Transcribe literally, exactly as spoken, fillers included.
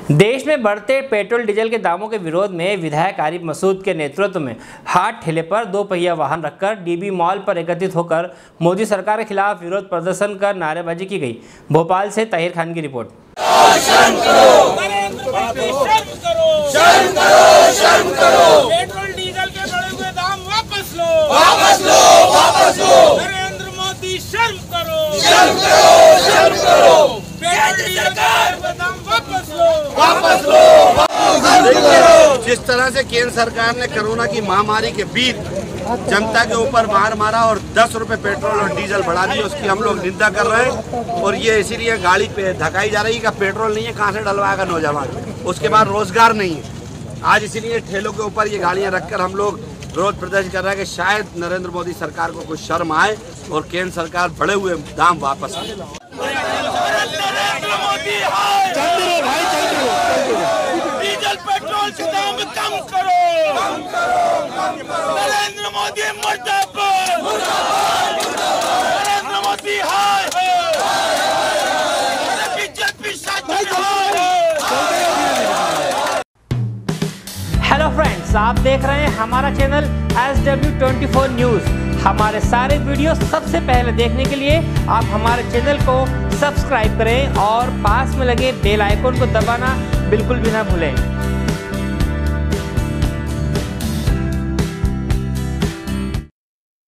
देश में बढ़ते पेट्रोल डीजल के दामों के विरोध में विधायक आरिफ मसूद के नेतृत्व में हाट ठेले पर दो पहिया वाहन रखकर डीबी मॉल पर एकत्रित होकर मोदी सरकार के खिलाफ विरोध प्रदर्शन कर नारेबाजी की गई। भोपाल से ताहिर खान की रिपोर्ट। पेट्रोल डीजल के बढ़े हुए दाम वापस लो, वापस लो, वापस लो। नरेंद्र मोदी शर्म करो, शर्म करो, शर्म करो। पेट्रोल डीजल के दाम वापस लो, वापस लो। जिस तरह से केंद्र सरकार ने कोरोना की महामारी के बीच जनता के ऊपर मार मारा और दस रुपए पेट्रोल और डीजल बढ़ा दी, उसकी हम लोग निंदा कर रहे हैं। और ये इसीलिए गाड़ी पे धकाई जा रही है कि पेट्रोल नहीं है, कहाँ से डलवाएगा नौजवान, उसके बाद रोजगार नहीं है। आज इसीलिए ठेलों के ऊपर ये गाड़ियां रखकर हम लोग विरोध प्रदर्शन कर रहे हैं कि शायद नरेंद्र मोदी सरकार को कुछ शर्म आए और केंद्र सरकार बढ़े हुए दाम वापस आए। डीजल पेट्रोल के दाम कम करो, कम करो। नरेंद्र मोदी मुर्दाबाद, नरेंद्र मोदी हाय हाय, बीजेपी साथ हाय। हेलो फ्रेंड्स, आप देख रहे हैं हमारा channel S W twenty four news. हमारे सारे वीडियो सबसे पहले देखने के लिए आप हमारे चैनल को सब्सक्राइब करें और पास में लगे बेल आइकन को दबाना बिल्कुल भी ना भूलें।